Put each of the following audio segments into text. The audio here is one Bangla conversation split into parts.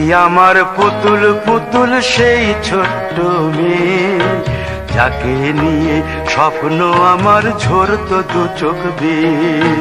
আমার পুতুল পুতুল সেই ছোট্ট মেয়ে, যাকে নিয়ে স্বপ্ন আমার ঝরতো দু চোখ বেয়ে।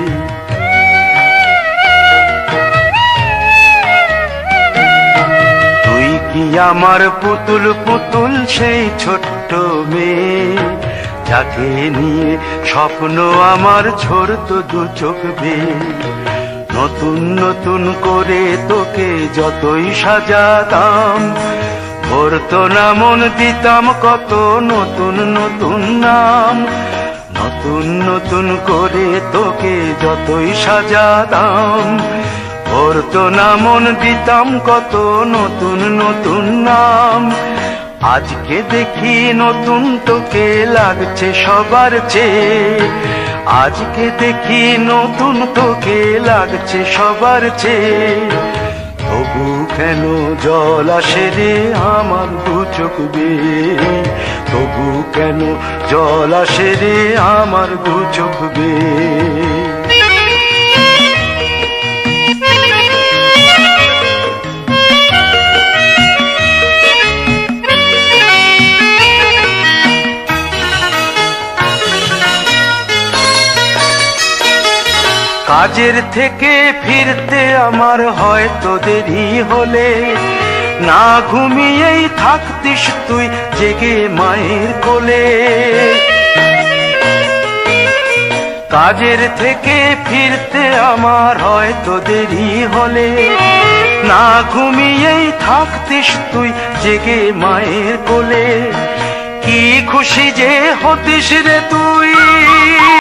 তুই কি আমার পুতুল পুতুল সেই ছোট্ট মেয়ে, যাকে নিয়ে স্বপ্ন আমার ঝরতো দু চোখ বেয়ে। নতুন নতুন করে তোকে যতই সাজাতাম, ভরতো না মন, দিতাম কত নতুন নতুন নাম। নতুন নতুন করে তোকে যতই সাজাতাম, ভরতো না মন, দিতাম কত নতুন নতুন নাম। আজকে দেখি নতুন তোকে লাগছে সবার চেয়ে, আজকে দেখি নতুন তোকে লাগছে সবার চেয়ে। তবু কেন জল আসে রে আমার দু চোখ বেয়ে, তবু কেন জল আসে রে আমার দু চোখ বেয়ে। কাজের থেকে ফিরতে আমার হয়তো দেরি হলে, না ঘুমিয়েই থাকতিস তুই জেগে মায়ের কোলে। কাজের থেকে ফিরতে আমার হয়তো দেরি হলে, না ঘুমিয়েই থাকতিস তুই জেগে মায়ের কোলে। কি খুশি যে হতিস রে তুই,